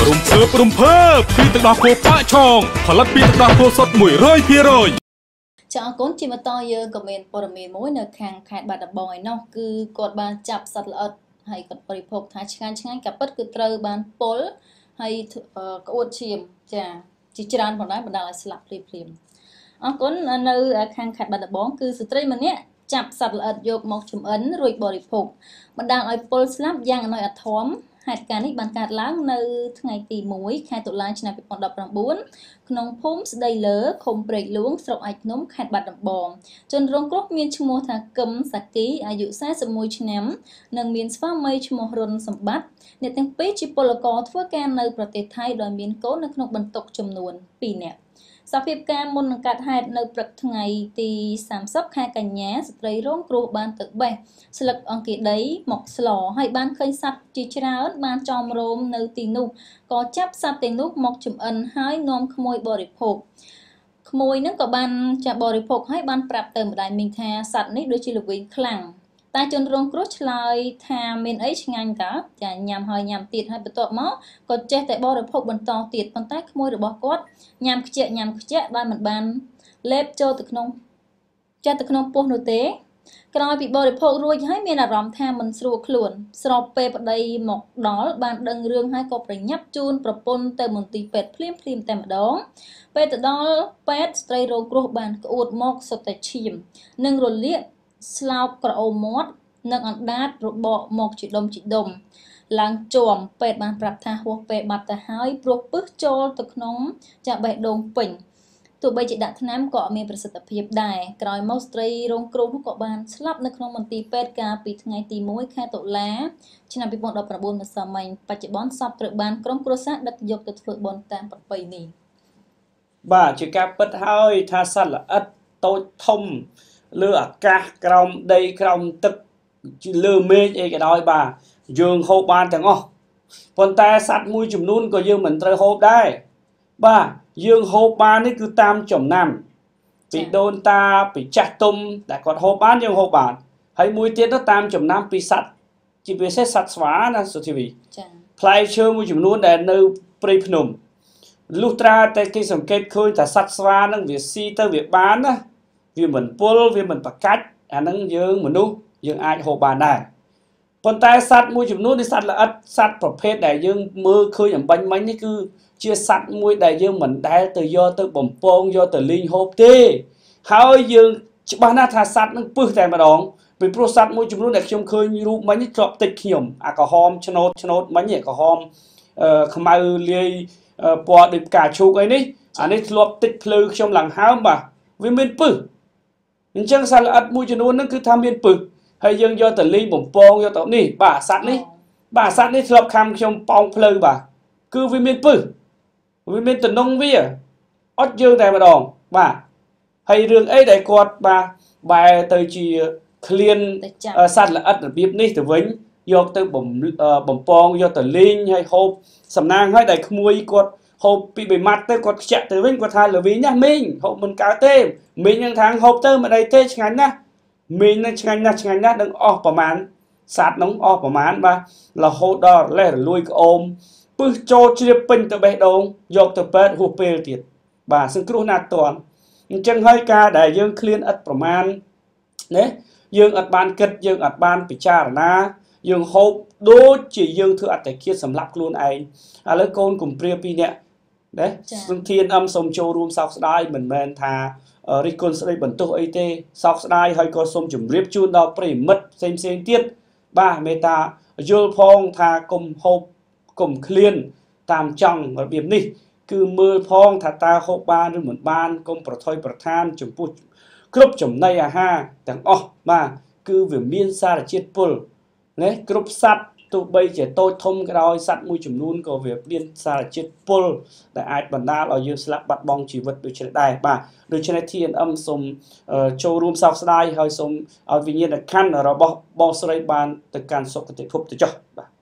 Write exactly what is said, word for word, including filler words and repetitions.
ព្រមភើព្រមភើពីទឹកដោះគោប៉ាក់ឆងផលិតពីទឹកដោះគោសុទ្ធមួយរយភាគរយចាអរគុណជាបន្តយើងក៏មានព័ត៌មានមួយនៅខាងខេត្តបាត់ដំបងឯណោះគឺគាត់បានចាប់សត្វល្អិតហើយគាត់បរិភោគថាឆ្ងាញ់ឆ្ងាញ់ក៏ពិតគឺត្រូវបានពុលហើយក្អួតឈាមចាជាច្រើនផងដែរបណ្ដាលឲ្យស្លាប់ភ្លាមភ្លាមអរគុណនៅខាងខេត្តបាត់ដំបងគឺស្ត្រីម្នាក់ចាប់សត្វល្អិតយកមកចម្អិនរួចបរិភោគបណ្ដាលឲ្យពុលស្លាប់យ៉ាងអណោចអធមហេតុការណ៍នេះបានកើតឡើងនៅថ្ងៃទីមួយខែតុលាឆ្នាំពីរពាន់ដប់ប្រាំបួនក្នុងភូមិស្ដីលើឃុំព្រែកលួងស្រុកឯកភ្នំខេត្តបាត់ដំបងជនរងគ្រោះមានឈ្មោះថាកឹមសាគីអាយុសាសិបមួយឆ្នាំនិងមានស្វាមីឈ្មោះរុនសម្បត្តិអ្នកទាំងពីរជាពលករធ្វើការនៅប្រទេសថៃដោយមានកូននៅក្នុងបន្ទុកចំនួនពីរនាក់សភាពការមុននឹងកើតហេតុនៅព្រឹកថ្ងៃទីសាមសិបខែកញ្ញាស្ត្រីរងគ្រោះបានទៅបេះស្លឹកអង្គាដីមកស្លហើយបានឃើញសត្វជាច្រើនបានចោមរោមនៅទីនោះក៏ចាប់សត្វទាំងនោះមកចម្អិនហើយនាំក្មួយបរិភោគក្មួយនឹងក៏បានចាប់បរិភោគហើយបានប្រាប់ទៅម្ដាយមីងថាសត្វនេះដូចជាល្វីងខ្លាំងតែជនរងគ្រោះឆ្លើយថាមានអីឆ្ងាញ់តើចាញ៉ាំហើយញ៉ាំទៀតហើយបន្ទាប់មកក៏ចេះតែបរិភោគបន្តទៀតប៉ុន្តែក្មួយរបស់គាត់ញ៉ាំខ្ជាក់ញ៉ាំខ្ជាក់ដោយមិនបានលេបចូលទៅក្នុងចាក់ទៅក្នុងពោះនោះទេក្រោយពីបរិភោគរួចហើយមានអារម្មណ៍ថាមិនស្រួលខ្លួនស្របពេលប្តីមកដល់បានដឹងរឿងហើយក៏ប្រញាប់ជូនប្រពន្ធទៅមន្ទីរពេទ្យភ្លាមភ្លាមតែម្ដងពេលទៅដល់ពេទ្យស្ត្រីរងគ្រោះបានក្អួតមកសុទ្ធតែឈាមនិងរលាកស្លោកក្រអូមមាត់និងអណ្ដាតរបកមកជាដុំជាដុំឡើងជាំពេទ្យបានប្រាប់ថាហួសពេលបាត់ទៅហើយព្រោះពឹសចូលទៅក្នុងចាបេះដូងពេញទោះបីជាដាក់ថ្នាំក៏អត់មានប្រសិទ្ធភាពដែរក្រោយមកស្ត្រីរងគ្រោះនោះក៏បានស្លាប់នៅក្នុងមន្ទីរពេទ្យកាលពីថ្ងៃទីមួយខែតុលាឆ្នាំពីរពាន់ដប់ប្រាំបួនម្សិលមិញបច្ចុប្បន្នសពត្រូវបានក្រុមគ្រួសារដឹកយកទៅធ្វើបុណ្យតាមប្រពៃណីបាទជាការពិតហើយថាសត្វល្អិតតូចធំលើអាកាសក្រោមដីក្រោមទឹកលើមេឃអីក៏ដោយបាទយើងហូបបានទាំងអស់ប៉ុន្តែសត្វមួយចំនួនក៏យើងមិនត្រូវហូបដែរបាទយើងហូបបាននេះគឺតាមចំណាំពីដូនតាពីចាស់ទុំដែលគាត់ហូបបានយើងហូបបានហើយមួយទៀតទៅតាមចំណាំពីសត្វជាពិសេសសត្វស្វាណាសុធីវីចា៎ផ្លែឈើមួយចំនួនដែលនៅព្រៃភ្នំលុះត្រាតែគេសង្កេតឃើញថាសត្វស្វានឹងវាស៊ីទៅវាបានណាវាមិនពុលវាមិនប្រកាច់អានឹងយើងមនុស្សយើងអាចហូបបានដែរប៉ុន្តែសត្វមួយចំនួននេះសត្វល្អិតសត្វប្រភេទដែលយើងមើលឃើញអំបញ្ញមិញនេះគឺជាសត្វមួយដែលយើងមិនដែលទៅយកទៅបំពងយកទៅលីងហូបទេហើយយើងច្បាស់ណាស់ថាសត្វនឹងពឹសតែម្ដងពីព្រោះសត្វមួយចំនួនដែលខ្ញុំឃើញរូបមិញនេះធ្លាប់តិចខ្ញុំអាក្រហមឆ្នោតឆ្នោតមិញនេះក្រហមខ្មៅលាយពណ៌ដូចផ្កាឈូកអីនេះអានេះធ្លាប់តិចភ្លឺខ្ញុំឡើងហើមបាទវាមានពឹសអញ្ចឹងសត្វល្អិតមួយចំនួនហ្នឹងគឺថាមានពឹសហើយយើងយកទៅលីងបំពងយកទៅនេះបាទសត្វនេះបាទសត្វនេះធ្លាប់ខំខ្ញុំប៉ោងភ្លៅបាទគឺវាមានពឹសវាមានតំណងវាអត់យើងតែម្ដងបាទហើយរឿងអីដែលគាត់បាទបែរទៅជាឃ្លានសត្វល្អិតរបៀបនេះទៅវិញយកទៅបំពងយកទៅលីងហើយហូបសំណាងហើយដែលក្មួយគាត់ហូបពីបីម៉ាត់ទៅគាត់ខ្ជាក់ទៅវិញគាត់ថាល្វីងណាស់មីងហូបមិនកើតទេមីងនឹងថាហូបទៅមិនអីទេឆ្ងាញ់ណាស់មីងនឹងឆ្ងាញ់ណាស់ឆ្ងាញ់ណាស់ដឹងអស់ប្រមាណសត្វនោះអស់ប្រមាណបាទរហូតដល់លេះរលួយក្អមពឹសចូលជ្រាបពេញទៅបេះដូងយកទៅពេទ្យហួសពេលទៀតបាទសង្គ្រោះណាស់តន់អញ្ចឹងហើយការដែលយើងឃ្លានឥតប្រមាណណាយើងអត់បានគិតយើងអត់បានពិចារណាយើងហូបដូចជាយើងធ្វើអត្តឃាតសម្រាប់ខ្លួនឯងឥឡូវកូនកំព្រាពីរនាក់ណាសង្ធានអឹមសូមចូលរួមសោកស្ដាយមិនមែនថារិះគន់ស្ដីបន្ទោសអីទេសោកស្ដាយហើយក៏សូមជម្រាបជូនដល់ប្រិយមិត្តផ្សេងផ្សេងទៀតបាទមេត្តាយល់ផងថាកុំហូបកុំឃ្លានតាមចង់របៀបនេះគឺមើលផងថាតើហូបបានឬមិនបានកុំប្រថុយប្រថានចំពោះគ្រប់ចំណីអាហារទាំងអស់បាទគឺវាមានសារជាតិពុលណាគ្រប់សត្វទោះបីជាតូចធំក៏ដោយសត្វមួយចំនួនក៏វាមានសារជាតិពុលដែលអាចបណ្ដាលឲ្យយើងស្លាប់បាត់បង់ជីវិតដូចនេះដែរបាទដូច្នេះ ធី អេន អឹម សូមចូលរួមសោកស្ដាយហើយសូមឲ្យវិញ្ញាណក្ខន្ធរបស់បងស្រីបានទៅកាន់សុគតិភពទៅចុះបាទ